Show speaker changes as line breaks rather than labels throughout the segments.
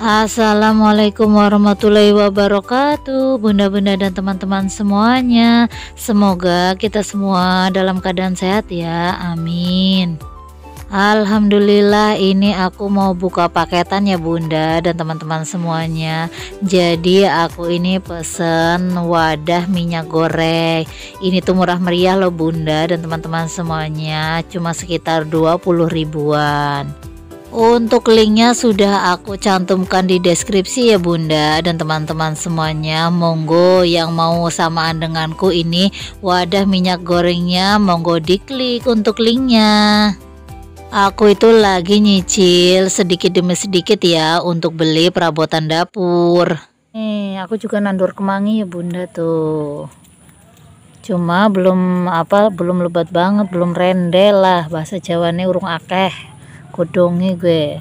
Assalamualaikum warahmatullahi wabarakatuh, bunda-bunda dan teman-teman semuanya. Semoga kita semua dalam keadaan sehat ya, amin. Alhamdulillah, ini aku mau buka paketan ya bunda dan teman-teman semuanya. Jadi aku ini pesen wadah minyak goreng. Ini tuh murah meriah loh bunda dan teman-teman semuanya, cuma sekitar 20 ribuan. Untuk linknya sudah aku cantumkan di deskripsi ya bunda dan teman-teman semuanya. Monggo yang mau samaan denganku ini wadah minyak gorengnya, monggo diklik untuk linknya. Aku itu lagi nyicil sedikit demi sedikit ya untuk beli perabotan dapur. Nih aku juga nandur kemangi ya bunda tuh. Cuma belum lebat banget, belum rendel lah, bahasa Jawane urung akeh kodongi gue.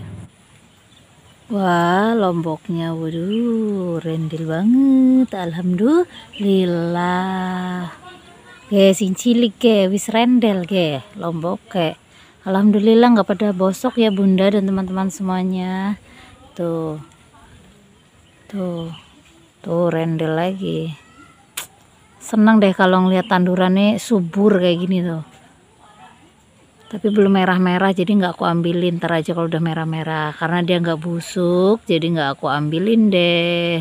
Wah, lomboknya waduh rendil banget, alhamdulillah. Sing cilik wis rendel lombok alhamdulillah, nggak pada bosok ya bunda dan teman-teman semuanya. Tuh rendel lagi. Senang deh kalau ngeliat tandurannya subur kayak gini tuh. Tapi belum merah-merah, jadi nggak aku ambilin. Ntar aja kalau udah merah-merah, karena dia nggak busuk, jadi nggak aku ambilin deh.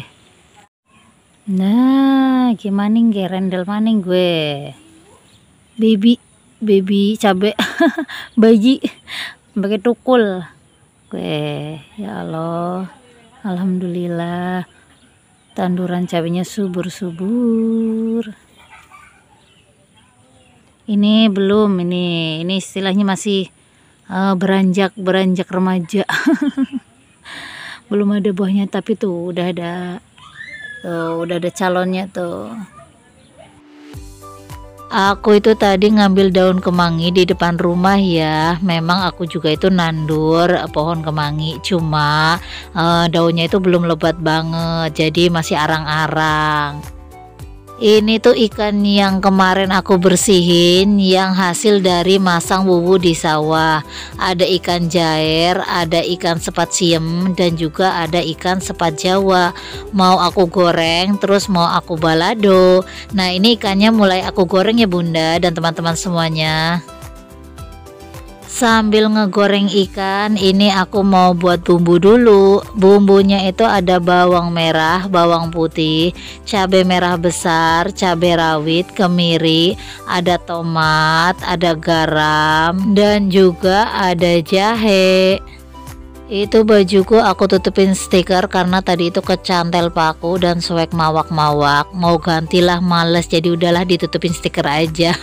Nah, gimana nih rendel maning gue, baby cabe baji pakai tukul gue. Ya Allah, alhamdulillah tanduran cabenya subur-subur. Ini belum, ini istilahnya masih beranjak remaja. Belum ada buahnya, tapi tuh udah ada calonnya tuh. Aku itu tadi ngambil daun kemangi di depan rumah ya. Memang aku juga itu nandur pohon kemangi, cuma daunnya itu belum lebat banget, jadi masih arang-arang. Ini tuh ikan yang kemarin aku bersihin, yang hasil dari masang bubu di sawah. Ada ikan jair, ada ikan sepat siem, dan juga ada ikan sepat Jawa. Mau aku goreng, terus mau aku balado. Nah, ini ikannya mulai aku goreng ya bunda dan teman-teman semuanya. Sambil ngegoreng ikan, ini aku mau buat bumbu dulu. Bumbunya itu ada bawang merah, bawang putih, cabai merah besar, cabai rawit, kemiri, ada tomat, ada garam, dan juga ada jahe. Itu bajuku aku tutupin stiker karena tadi itu kecantel paku dan suek mawak-mawak. Mau gantilah males, jadi udahlah ditutupin stiker aja.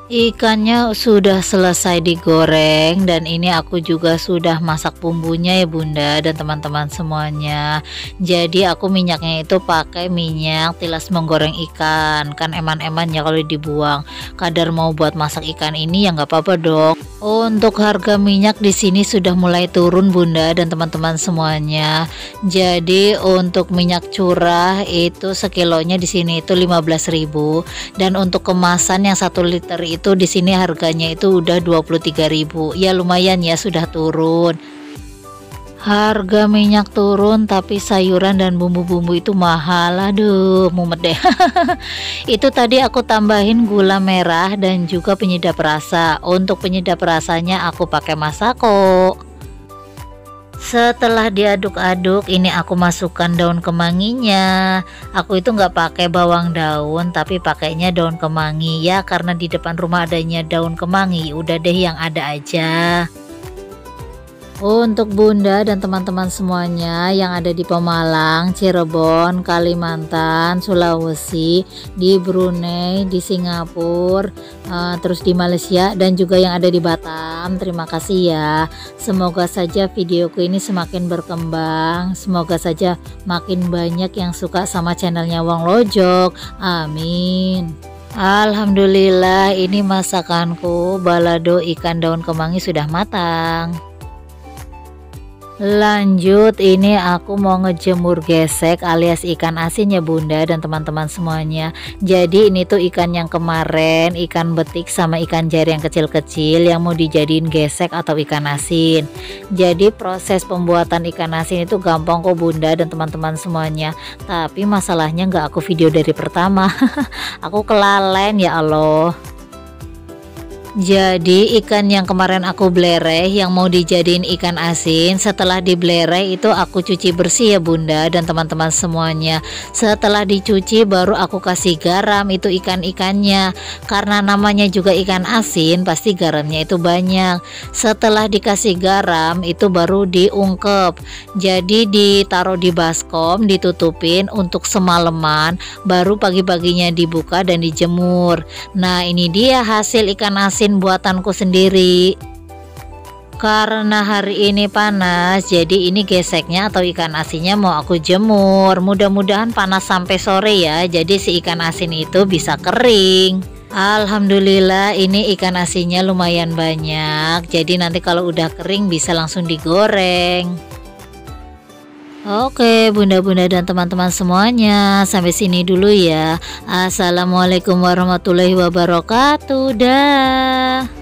Ikannya sudah selesai digoreng dan ini aku juga sudah masak bumbunya ya Bunda dan teman-teman semuanya. Jadi aku minyaknya itu pakai minyak tilas menggoreng ikan. Kan eman-eman ya kalau dibuang. Kadar mau buat masak ikan ini ya nggak apa-apa dong. Untuk harga minyak di sini sudah mulai turun Bunda dan teman-teman semuanya. Jadi untuk minyak curah itu sekilonya di sini itu 15.000 dan untuk kemasan yang 1 liter itu di sini harganya itu udah 23.000. Ya lumayan ya sudah turun. Harga minyak turun tapi sayuran dan bumbu-bumbu itu mahal. Aduh, mumet deh. Itu tadi aku tambahin gula merah dan juga penyedap rasa. Untuk penyedap rasanya aku pakai Masako. Setelah diaduk-aduk, ini aku masukkan daun kemanginya. Aku itu nggak pakai bawang daun, tapi pakainya daun kemangi ya, karena di depan rumah adanya daun kemangi. Udah deh yang ada aja. Untuk Bunda dan teman-teman semuanya yang ada di Pemalang, Cirebon, Kalimantan, Sulawesi, di Brunei, di Singapura, terus di Malaysia dan juga yang ada di Batam, terima kasih ya. Semoga saja videoku ini semakin berkembang, semoga saja makin banyak yang suka sama channelnya Wong Lojok, amin. Alhamdulillah, ini masakanku balado ikan daun kemangi sudah matang. Lanjut, ini aku mau ngejemur gesek alias ikan asin ya Bunda dan teman-teman semuanya. Jadi ini tuh ikan yang kemarin, ikan betik sama ikan jari yang kecil-kecil yang mau dijadiin gesek atau ikan asin. Jadi proses pembuatan ikan asin itu gampang kok Bunda dan teman-teman semuanya. Tapi masalahnya nggak aku video dari pertama. Aku kelalen ya Allah. Jadi ikan yang kemarin aku belereh yang mau dijadiin ikan asin, setelah dibelereh itu aku cuci bersih ya Bunda dan teman-teman semuanya. Setelah dicuci baru aku kasih garam itu ikan-ikannya. Karena namanya juga ikan asin pasti garamnya itu banyak. Setelah dikasih garam itu baru diungkep. Jadi ditaruh di baskom, ditutupin untuk semalaman, baru pagi-paginya dibuka dan dijemur. Nah, ini dia hasil ikan asin buatanku sendiri. Karena hari ini panas, jadi ini geseknya atau ikan asinnya mau aku jemur. Mudah-mudahan panas sampai sore ya, jadi si ikan asin itu bisa kering. Alhamdulillah ini ikan asinnya lumayan banyak, jadi nanti kalau udah kering bisa langsung digoreng. Oke Bunda-bunda dan teman-teman semuanya, sampai sini dulu ya. Assalamualaikum warahmatullahi wabarakatuh. Dah.